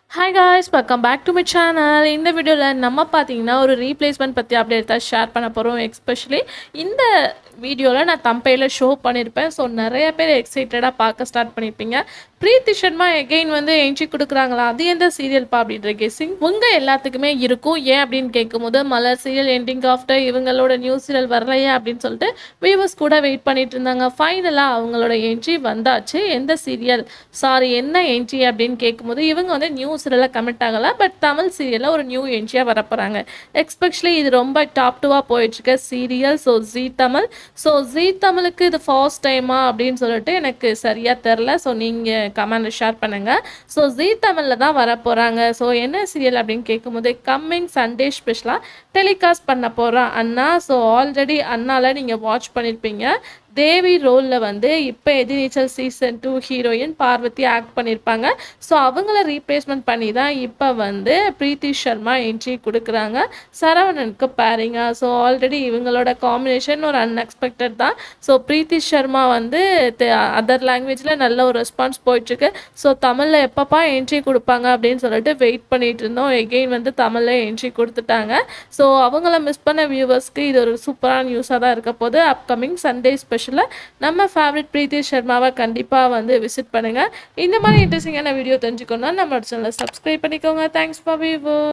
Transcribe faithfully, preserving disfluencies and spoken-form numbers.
Hi guys, welcome back to my channel. இந்த வீடியோவில் நம்ம பார்த்தீங்கன்னா ஒரு ரீப்ளேஸ்மெண்ட் பற்றி அப்டேட் தான் ஷேர் பண்ண போகிறோம். எஸ்பெஷலி இந்த வீடியோவில் நான் தம்பையில் ஷோ பண்ணியிருப்பேன். ஸோ நிறைய பேர் எக்ஸைட்டடாக பார்க்க ஸ்டார்ட் பண்ணியிருப்பீங்க. பிரீத்தி சர்மா எகெயின் வந்து என்ட்ரி கொடுக்குறாங்களா, அது எந்த சீரியல்ப்பா அப்படின்ற கெஸ்ஸிங் உங்கள் எல்லாத்துக்குமே இருக்கும். ஏன் அப்படின்னு கேட்கும்போது மலர் சீரியல் எண்டிங் ஆஃப்டர் இவங்களோட நியூ சீரியல் வரலையே அப்படின்னு சொல்லிட்டு வியூவர்ஸ் கூட வெயிட் பண்ணிட்டு இருந்தாங்க. ஃபைனலாக அவங்களோட என்ட்ரி வந்தாச்சு. எந்த சீரியல் சாரி என்ன என்ட்ரி அப்படின்னு கேட்கும்போது இவங்க வந்து நியூ சீரியலில் கமெண்ட் ஆகலை, பட் தமிழ் சீரியலில் ஒரு நியூ என்ட்ரியாக வரப்போகிறாங்க. எஸ்பெஷலி இது ரொம்ப டாப் டூவாக போயிட்டுருக்க சீரியல். So Zee Tamil so Zee தமிழுக்கு இது ஃபர்ஸ்ட் டைமா அப்படின்னு சொல்லிட்டு எனக்கு சரியாக தெரில. ஸோ நீங்கள் கமெண்ட்டில் ஷேர் பண்ணுங்கள். ஸோ ஜீ தமிழில் தான் வர போகிறாங்க. ஸோ என்ன சீரியல் அப்படின்னு கேட்கும்போது கம்மிங் சண்டே ஸ்பெஷலாக டெலிகாஸ்ட் பண்ண போகிறான் அண்ணா. ஸோ ஆல்ரெடி அண்ணாவில் நீங்கள் வாட்ச் பண்ணியிருப்பீங்க. தேவி ரோலில் வந்து இப்போ Ethirneechal season two heroine Parvathy act பண்ணியிருப்பாங்க. ஸோ அவங்கள ரீப்ளேஸ்மெண்ட் பண்ணி தான் இப்போ வந்து பிரீத்தி சர்மா என்ட்ரி கொடுக்குறாங்க சரவணனுக்கு பேரிங்க. ஸோ ஆல்ரெடி இவங்களோட காம்பினேஷன் ஒரு அன்எக்ஸ்பெக்டட் தான். ஸோ பிரீத்தி சர்மா வந்து அதர் லாங்குவேஜில் நல்ல ஒரு ரெஸ்பான்ஸ் போயிட்டுருக்கு. ஸோ தமிழில் எப்பப்பா என்ட்ரி கொடுப்பாங்க அப்படின்னு சொல்லிட்டு வெயிட் பண்ணிட்டு இருந்தோம். எகெயின் வந்து தமிழில் என்ட்ரி கொடுத்துட்டாங்க. ஸோ அவங்கள மிஸ் பண்ண வியூவர்ஸ்க்கு இது ஒரு சூப்பரான நியூஸாக தான் இருக்க போது. அப்கமிங் சண்டே ஸ்பெஷல் நம்ம ஃபேவரட் பிரீத்தி சர்மாவை கண்டிப்பாக வந்து விசிட் பண்ணுங்கள். இந்த மாதிரி இன்ட்ரெஸ்டிங்கான வீடியோ தெரிஞ்சுக்கணும்னா நம்ம சேனலை சப்ஸ்கிரைப் பண்ணிக்கோங்க. Thanks for view.